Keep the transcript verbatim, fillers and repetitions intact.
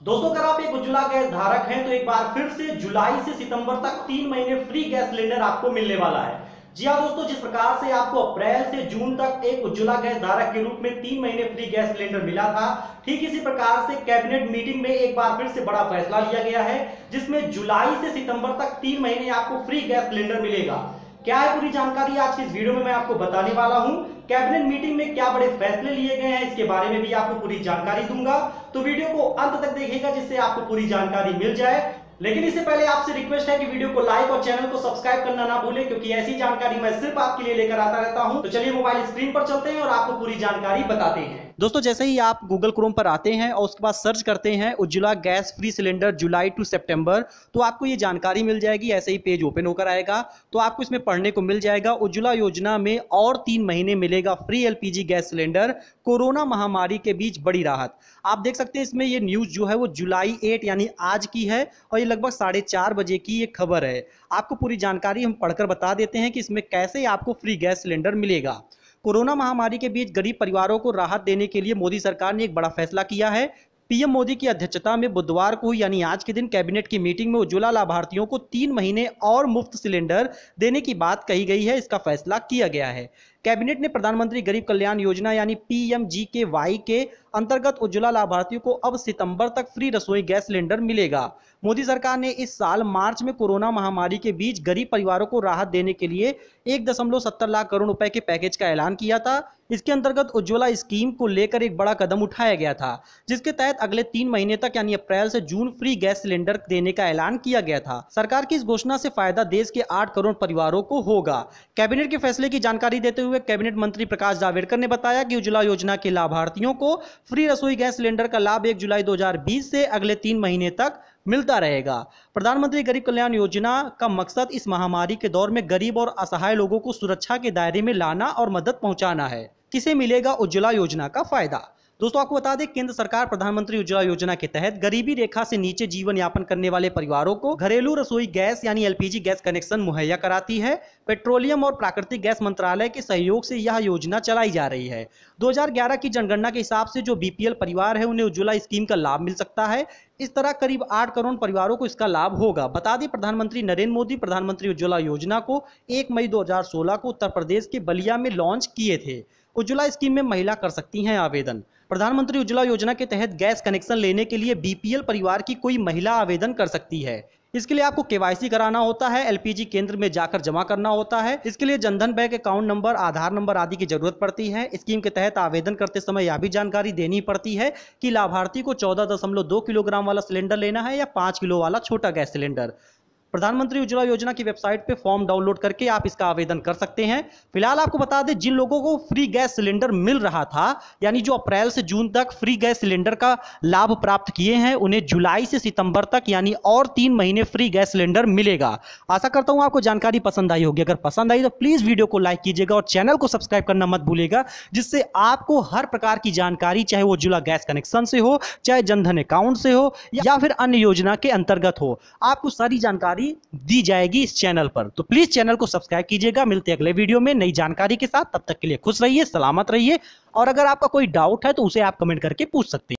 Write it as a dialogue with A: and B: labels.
A: दोस्तों, अगर आप एक उज्ज्वला गैस धारक हैं तो एक बार फिर से जुलाई से सितंबर तक तीन महीने फ्री गैस सिलेंडर आपको मिलने वाला है। जी हाँ दोस्तों, जिस प्रकार से आपको अप्रैल से जून तक एक उज्ज्वला गैस धारक के रूप में तीन महीने फ्री गैस सिलेंडर मिला था, ठीक इसी प्रकार से कैबिनेट मीटिंग में एक बार फिर से बड़ा फैसला लिया गया है, जिसमें जुलाई से सितंबर तक तीन महीने आपको फ्री गैस सिलेंडर मिलेगा। क्या है पूरी जानकारी आज की इस वीडियो में मैं आपको बताने वाला हूं। कैबिनेट मीटिंग में क्या बड़े फैसले लिए गए हैं, इसके बारे में भी आपको पूरी जानकारी दूंगा, तो वीडियो को अंत तक देखिएगा जिससे आपको पूरी जानकारी मिल जाए। लेकिन इससे पहले आपसे रिक्वेस्ट है कि वीडियो को लाइक और चैनल को सब्सक्राइब करना ना भूलें, क्योंकि ऐसी जानकारी मैं सिर्फ आपके लिए लेकर आता रहता हूं। तो चलिए मोबाइल स्क्रीन पर चलते हैं और आपको पूरी जानकारी बताते हैं। दोस्तों, जैसे ही आप गूगल क्रोम पर आते हैं और उसके बाद सर्च करते हैं उज्ज्वला गैस फ्री सिलेंडर जुलाई टू सितंबर, तो आपको ये जानकारी मिल जाएगी। ऐसे ही पेज ओपन होकर आएगा तो आपको इसमें पढ़ने को मिल जाएगा, उज्ज्वला योजना में और तीन महीने मिलेगा free LPG gas cylinder, corona महामारी के बीच बड़ी राहत। आप देख सकते हैं इसमें ये न्यूज जो है वो जुलाई आठ यानी आज की है और ये लगभग साढ़े चार बजे की ये खबर है। आपको पूरी जानकारी हम पढ़कर बता देते हैं कि इसमें कैसे आपको फ्री गैस सिलेंडर मिलेगा। कोरोना महामारी के बीच गरीब परिवारों को राहत देने के लिए मोदी सरकार ने एक बड़ा फैसला किया है। पीएम मोदी की अध्यक्षता में बुधवार को यानी आज के दिन कैबिनेट की मीटिंग में उज्ज्वला लाभार्थियों को तीन महीने और मुफ्त सिलेंडर देने की बात कही गई है। इसका फैसला किया गया है। कैबिनेट ने प्रधानमंत्री गरीब कल्याण योजना यानी पीएमजीकेवाई के अंतर्गत उज्ज्वला लाभार्थियों को अब सितंबर तक फ्री रसोई गैस सिलेंडर मिलेगा। मोदी सरकार ने इस साल मार्च में कोरोना महामारी के बीच गरीब परिवारों को राहत देने के लिए एक दशमलव सत्तर लाख करोड़ रुपए के पैकेज का ऐलान किया था। इसके अंतर्गत उज्ज्वला स्कीम को लेकर एक बड़ा कदम उठाया गया था, जिसके तहत अगले तीन महीने तक यानी अप्रैल से जून फ्री गैस सिलेंडर देने का ऐलान किया गया था। सरकार की इस घोषणा से फायदा देश के आठ करोड़ परिवारों को होगा। कैबिनेट के फैसले की जानकारी देते हुए कैबिनेट मंत्री प्रकाश जावड़ेकर ने बताया कि उज्ज्वला योजना के लाभार्थियों को फ्री रसोई गैस सिलेंडर का लाभ एक जुलाई दो हजार बीस से अगले तीन महीने तक मिलता रहेगा। प्रधानमंत्री गरीब कल्याण योजना का मकसद इस महामारी के दौर में गरीब और असहाय लोगों को सुरक्षा के दायरे में लाना और मदद पहुंचाना है। किसे मिलेगा उज्ज्वला योजना का फायदा? दोस्तों, आपको बता दें, केंद्र सरकार प्रधानमंत्री उज्ज्वला योजना के तहत गरीबी रेखा से नीचे जीवन यापन करने वाले परिवारों को घरेलू रसोई गैस यानी एलपीजी गैस कनेक्शन मुहैया कराती है। पेट्रोलियम और प्राकृतिक गैस मंत्रालय के सहयोग से यह योजना चलाई जा रही है। दो हज़ार ग्यारह की जनगणना के हिसाब से जो बीपीएल परिवार है उन्हें उज्ज्वला स्कीम का लाभ मिल सकता है। इस तरह करीब आठ करोड़ परिवारों को इसका लाभ होगा। बता दें, प्रधानमंत्री नरेंद्र मोदी प्रधानमंत्री उज्ज्वला योजना को एक मई दो हजार सोलह को उत्तर प्रदेश के बलिया में लॉन्च किए थे। उज्ज्वला स्कीम में महिला कर सकती हैं आवेदन। प्रधानमंत्री उज्ज्वला योजना के तहत गैस कनेक्शन लेने के लिए बीपीएल परिवार की कोई महिला आवेदन कर सकती है। इसके लिए आपको केवाईसी कराना होता है, एलपीजी केंद्र में जाकर जमा करना होता है। इसके लिए Jan Dhan bank account number, Aadhaar number आदि की जरूरत पड़ती है। स्कीम के तहत आवेदन करते समय यह भी जानकारी देनी पड़ती है कि लाभार्थी को चौदह दशमलव दो किलोग्राम वाला सिलेंडर लेना है या पाँच किलो वाला छोटा गैस सिलेंडर। प्रधानमंत्री उज्ज्वला योजना की वेबसाइट पे फॉर्म डाउनलोड करके आप इसका आवेदन कर सकते हैं। फिलहाल आपको बता दें, जिन लोगों को फ्री गैस सिलेंडर मिल रहा था यानी जो अप्रैल से जून तक फ्री गैस सिलेंडर का लाभ प्राप्त किए हैं, उन्हें जुलाई से सितंबर तक यानी और तीन महीने फ्री गैस सिलेंडर मिलेगा। आशा करता हूं आपको जानकारी पसंद आई होगी। अगर पसंद आई तो प्लीज वीडियो को लाइक कीजिएगा और चैनल को सब्सक्राइब करना मत भूलिएगा, जिससे आपको हर प्रकार की जानकारी, चाहे वो उज्ज्वला गैस कनेक्शन से हो, चाहे जनधन अकाउंट से हो या फिर अन्य योजना के अंतर्गत हो, आपको सारी जानकारी दी जाए इस चैनल पर। तो प्लीज चैनल को सब्सक्राइब कीजिएगा। मिलते हैं अगले वीडियो में नई जानकारी के साथ। तब तक के लिए खुश रहिए, सलामत रहिए और अगर आपका कोई डाउट है तो उसे आप कमेंट करके पूछ सकते हैं।